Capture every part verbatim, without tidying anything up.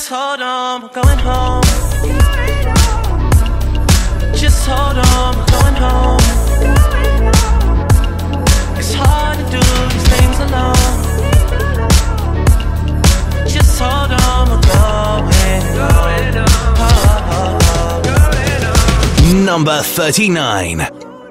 Just hold on, we're going home. Just hold on, we're going home. It's hard to do these things alone. Just hold on, we're going, going home. Number thirty-nine.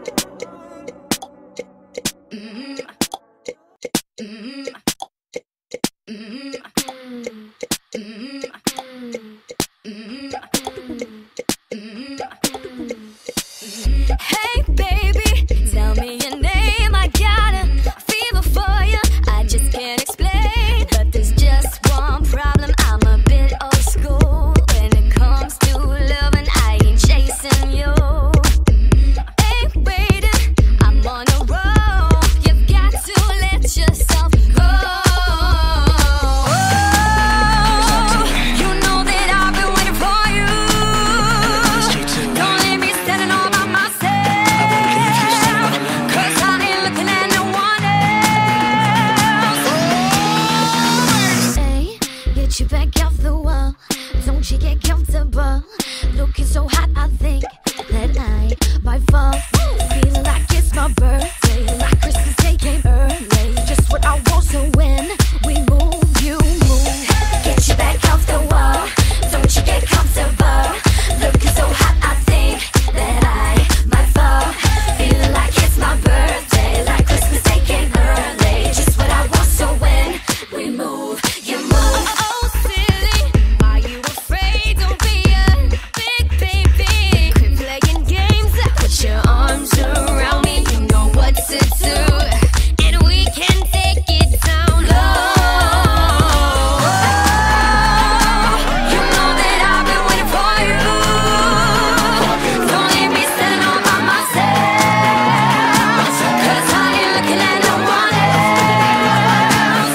Hey baby, tell me your name. I got a fever for you. I just can't explain, but there's just one problem. I'm a bit old school when it comes to loving. I ain't chasing you. Ain't waiting, I'm on a roll. You've got to let yourself go. You know that I've been waiting for you. Don't leave me standing all by myself, 'cause I ain't looking at no one else. Hey, get you back off the wall. Don't you get comfortable. Looking so hot, I think that I might fall. Feeling like it's my birthday, like Christmas Day came early. Just what I want, so when we move, you move. Get you back off the wall. Don't you get comfortable. Looking so hot, I think that I might fall. Feeling like it's my birthday, like Christmas Day came early. Just what I want, so when we move, you move. Oh, silly, are you afraid? Don't be a big baby. Quit playing games. Put your arms around me. You know what to do, and we can take it down low. You know that I've been waiting for you. Don't leave me standing all by myself, 'cause I ain't looking at no one else.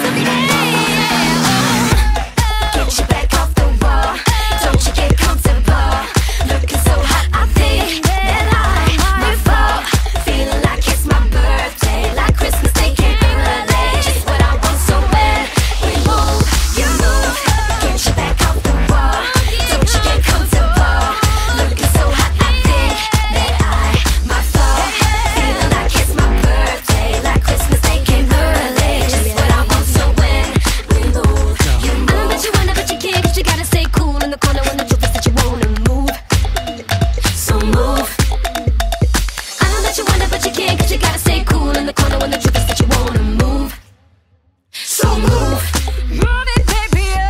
Get you back off the wall. Don't you get comfortable. Looking so hot, I think that I might fall. Feeling like it's my birthday, like Christmas Day came early. Just what I want, so when we move, you move. Get you back off the wall. Don't you get comfortable. Looking so hot, I think that I might fall. Feeling like it's my birthday, like Christmas Day came early. Just what I want, so when we move, you move. I know that you wanna, but you can't, 'cause you gotta stay cool in the corner when the truth is that you wanna move. So move. I know that you wanna, but you can't, 'cause you gotta stay cool in the corner when the truth is that you wanna move. So move. Move it, baby, oh.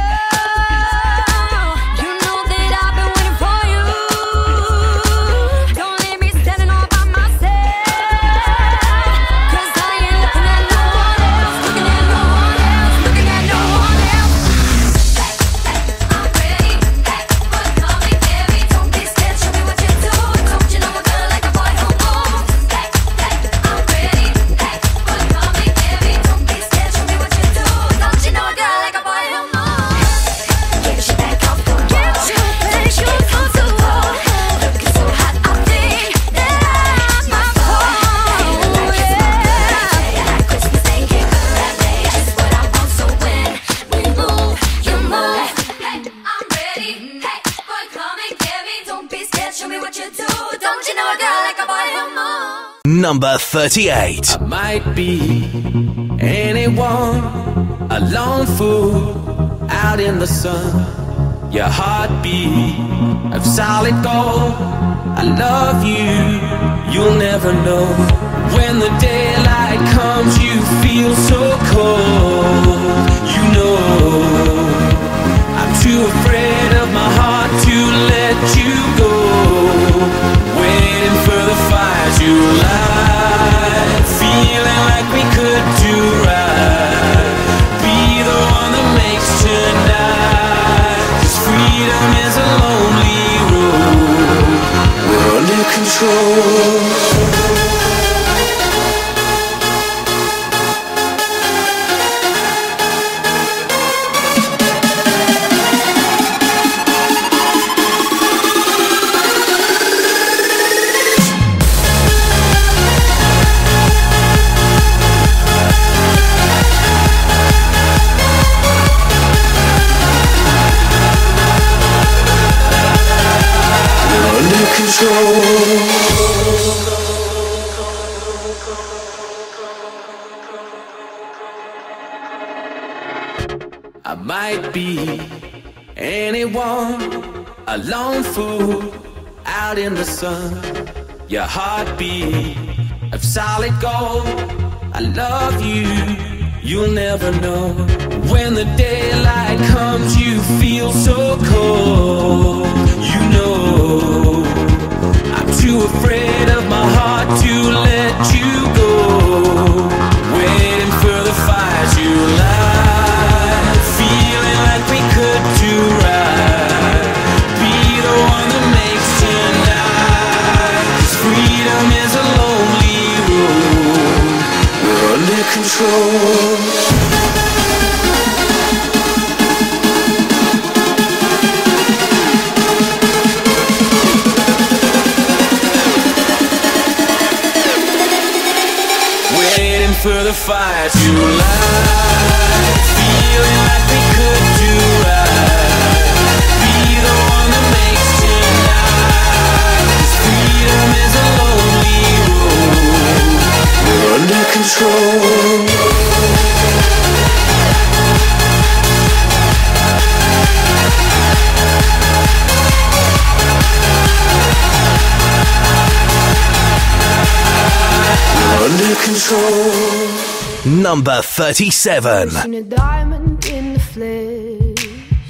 You know that I've been waiting for you. Don't leave me standing all by myself, 'cause I ain't looking at no one else. Looking at no one else. Looking at no one else. I'm ready, but call me Gary. Don't be scared, show me what you do. Don't you know a girl like a boy who moves? I'm ready, but call me Gary. Don't be scared, show me what you do. Don't you know a girl like a boy who moves? Get your back off the wall. Get your back off the wall. Looking so hot, I think that I might fall. Feeling like it's my birthday, like Christmas Day came early. Just what I want, so when we move, you move. Hey, I'm ready. Hey, boy, call me Gary. Don't be scared, show me what you do. Don't you know a girl like a boy who moves? Number thirty-eight. I might be anyone, a lone fool out in the sun. Your heartbeat of solid gold. I love you, you'll never know. When the daylight comes, you feel so cold. You know, I'm too afraid of my heart to let you go. Waiting for the fire to light, feeling like we could do right. Be the one that makes tonight, 'cause freedom is a lonely road. We're under control. I might be anyone, a lone fool out in the sun. Your heartbeat of solid gold. I love you, you'll never know. When the daylight comes, you feel so cold. You know, I'm too afraid of my heart to let you go. Waiting for the fire to light, feeling like we could do right. Be the one that makes tonight. 'Cause freedom is a lonely road. We're under control. For the fire to light, feeling like we could do right. Be the one that makes tonight. 'Cause freedom is a lonely road. We're under control. Under control. Number thirty-seven. Seen a diamond in the flesh.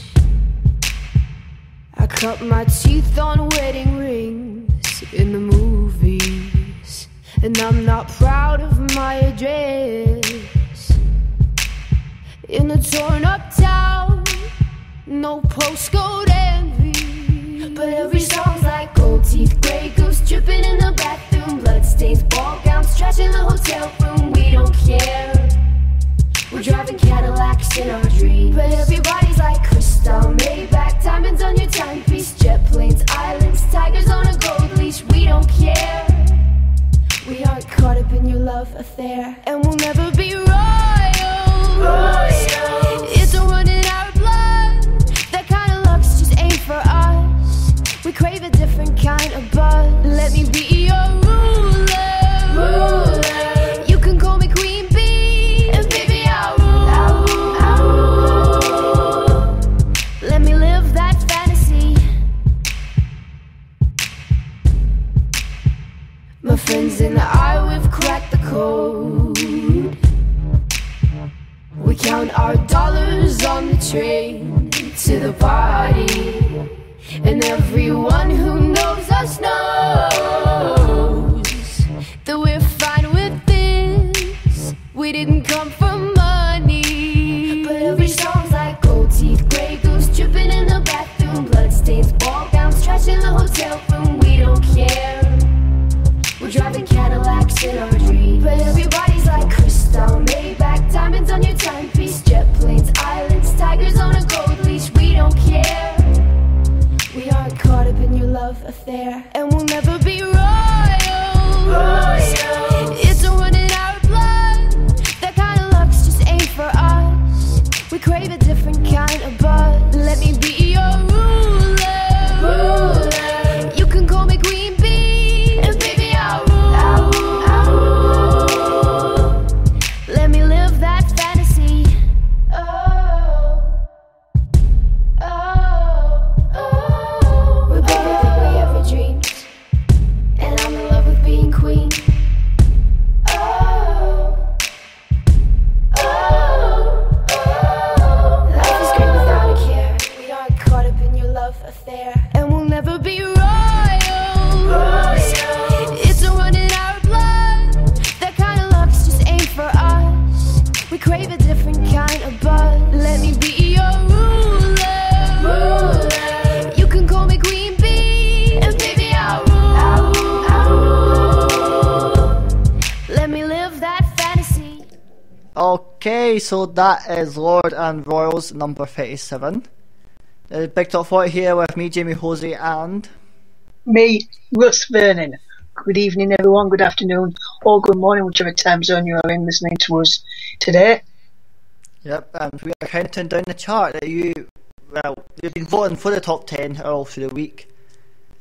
I cut my teeth on wedding rings in the movies, and I'm not proud of my address. In a torn up town, no postcode envy, but every song's like gold teeth, grey goose dripping in the bathroom, bloodstains, ball gowns, trash in the hotel room. We don't care. We're driving Cadillacs in our dreams, but everybody's like crystal, Maybach, diamonds on your timepiece, jet planes, islands, tigers on a gold leash. We don't care. We aren't caught up in your love affair, and we'll never be royals. Royals. It's a run in our blood. That kind of luck's just ain't for us. We crave a different kind of buzz. Let me be your ruler. Ruler. You can call me Queen Bee, and baby I'll rule. I'll rule. I'll rule. Let me live that fantasy. My friends and I, we've cracked the code. We count our dollars on the train to the party, and everyone who knows us knows that we're fine with this. We didn't come for money, but every song's like gold teeth, grey goose dripping in the bathroom, bloodstains, ball gowns, trash in the hotel room. We don't care. We're driving Cadillacs in our dreams, but everybody's like crystal, Maybach, diamonds on your timepiece, jet planes, islands, tigers on a gold leash. We don't care. We aren't caught up in your love affair, and we'll never be royals. Royals. It's a run in our blood. That kind of luck's just ain't for us. We crave a different kind of buzz. Let me be your ruler. Ruler. You can call me Queen Bee, and baby I'll rule. I'll rule. I'll rule. Let me live that fantasy. Oh, oh, oh. We're better than we ever dreamed, and I'm in love with being queen. Oh, oh, oh. Life is great without a care. We aren't caught up in your love affair, and we'll never be royals. Royals. It's a run in our blood. That kind of luck's just ain't for us. We crave a different kind of buzz. Let me be your ruler. Ruler. You can call me Queen Bee, and baby I'll rule. I'll rule. I'll rule. Let me live that fantasy. Okay, so that is Lord and Royals number thirty-seven. The Big Top forty here with me, Jamie Hosey, and Me, Russ Vernon. Good evening, everyone. Good afternoon, or good morning, whichever time zone you are in listening to us today. yep, and we are counting down the chart that you, well, you've been voting for the top ten all through the week.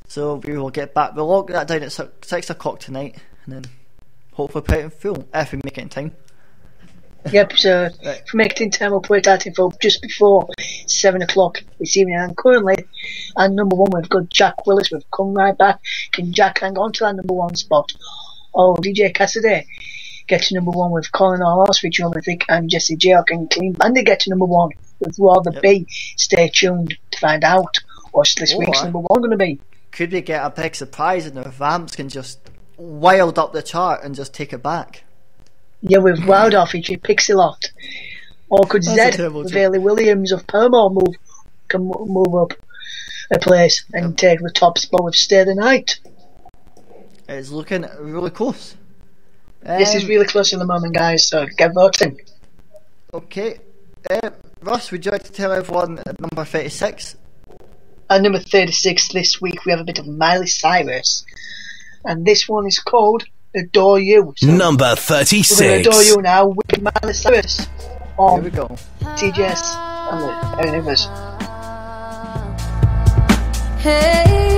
So we will get back. We'll lock that down at si- six o'clock tonight, and then hopefully play it in full if we make it in time. Yep, so Right. if we make it in time, we'll put it out in full just before seven o'clock this evening. And currently, at number one, we've got Jack Willis. We've come right back. Can Jack hang on to that number one spot? Oh, D J Cassidy get to number one with Colin Arlos featuring Olympic and Jesse J. Can Clean Bandit get to number one with Rather Yep. Be? Stay tuned to find out what's this Oh, week's aye. number one going to be. Could we get a big surprise and the Vamps can just wild up the chart and just take it back? Yeah, with Wilder featuring Pixie Loft. Or could That's a Zed terrible with joke. Ailey Williams of Permore move can mo- move up a place and take the top spot with Stay the Night? It's looking really close. This is Um, really close at the moment, guys, so get voting. Okay. Uh, Russ, would you like to tell everyone at number thirty-six? At number thirty-six this week, we have a bit of Miley Cyrus. And this one is called Adore You. So Number we're going to thirty-six. adore you now with Miley Cyrus Here on we go. T J S and the Universe. Hey.